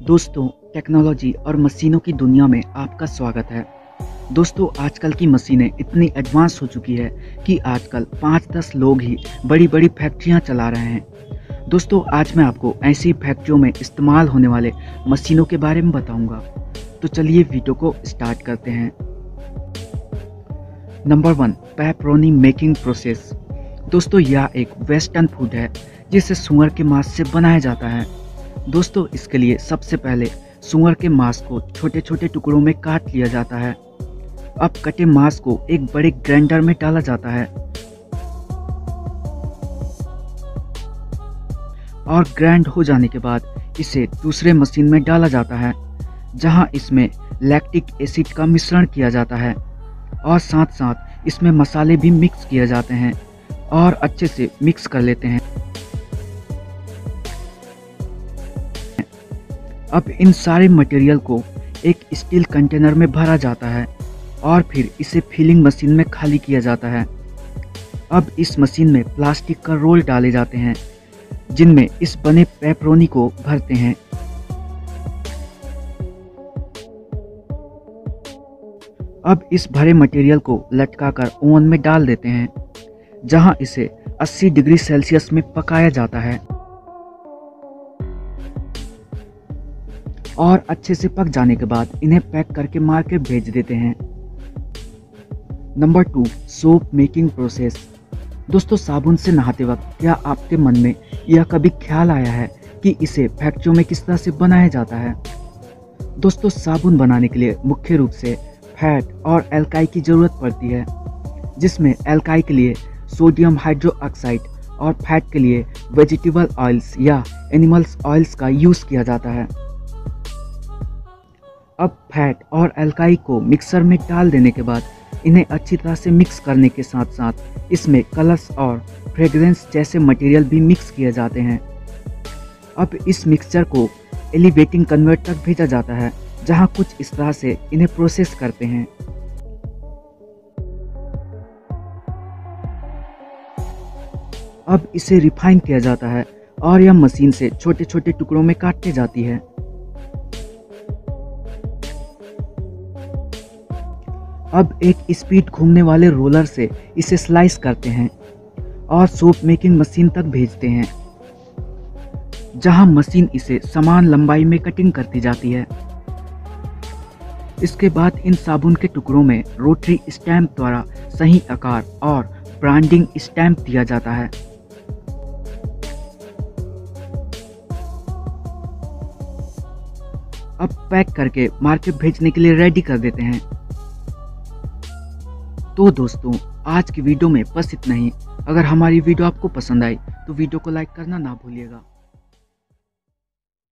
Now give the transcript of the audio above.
दोस्तों, टेक्नोलॉजी और मशीनों की दुनिया में आपका स्वागत है। दोस्तों, आजकल की मशीनें इतनी एडवांस हो चुकी है कि आजकल 5-10 लोग ही बड़ी बड़ी फैक्ट्रियां चला रहे हैं। दोस्तों, आज मैं आपको ऐसी फैक्ट्रियों में इस्तेमाल होने वाले मशीनों के बारे में बताऊंगा। तो चलिए वीडियो को स्टार्ट करते हैं। Number 1, pepperoni making process. दोस्तों, यह एक वेस्टर्न फूड है जिसे सूअर के मांस से बनाया जाता है। दोस्तों, इसके लिए सबसे पहले सूअर के मांस को छोटे छोटे टुकड़ों में काट लिया जाता है। अब कटे मांस को एक बड़े ग्राइंडर में डाला जाता है और ग्राइंड हो जाने के बाद इसे दूसरे मशीन में डाला जाता है, जहां इसमें लैक्टिक एसिड का मिश्रण किया जाता है और साथ साथ इसमें मसाले भी मिक्स किए जाते हैं और अच्छे से मिक्स कर लेते हैं। अब इन सारे मटेरियल को एक स्टील कंटेनर में भरा जाता है और फिर इसे फिलिंग मशीन में खाली किया जाता है। अब इस मशीन में प्लास्टिक का रोल डाले जाते हैं जिनमें इस बने पेपरोनी को भरते हैं। अब इस भरे मटेरियल को लटकाकर ओवन में डाल देते हैं, जहां इसे 80 डिग्री सेल्सियस में पकाया जाता है और अच्छे से पक जाने के बाद इन्हें पैक करके मार्केट भेज देते हैं। Number 2, soap making process. दोस्तों, साबुन से नहाते वक्त क्या आपके मन में यह कभी ख्याल आया है कि इसे फैक्ट्रियों में किस तरह से बनाया जाता है? दोस्तों, साबुन बनाने के लिए मुख्य रूप से फैट और एल्काई की जरूरत पड़ती है, जिसमें एल्काई के लिए सोडियम हाइड्रोक्साइड और फैट के लिए वेजिटेबल ऑयल्स या एनिमल्स ऑयल्स का यूज किया जाता है। अब फैट और एल्काई को मिक्सर में डाल देने के बाद इन्हें अच्छी तरह से मिक्स करने के साथ साथ इसमें कलर्स और फ्रेग्रेंस जैसे मटेरियल भी मिक्स किए जाते हैं। अब इस मिक्सचर को एलिवेटिंग कन्वेयर तक भेजा जाता है, जहां कुछ इस तरह से इन्हें प्रोसेस करते हैं। अब इसे रिफाइन किया जाता है और यह मशीन से छोटे छोटे टुकड़ों में काटी जाती है। अब एक स्पीड घूमने वाले रोलर से इसे स्लाइस करते हैं और सोप मेकिंग मशीन तक भेजते हैं, जहां मशीन इसे समान लंबाई में कटिंग करती जाती है। इसके बाद इन साबुन के टुकड़ों में रोटरी स्टैंप द्वारा सही आकार और ब्रांडिंग स्टैंप दिया जाता है। अब पैक करके मार्केट भेजने के लिए रेडी कर देते हैं। तो दोस्तों, आज की वीडियो में बस इतना ही। अगर हमारी वीडियो आपको पसंद आई तो वीडियो को लाइक करना ना भूलिएगा।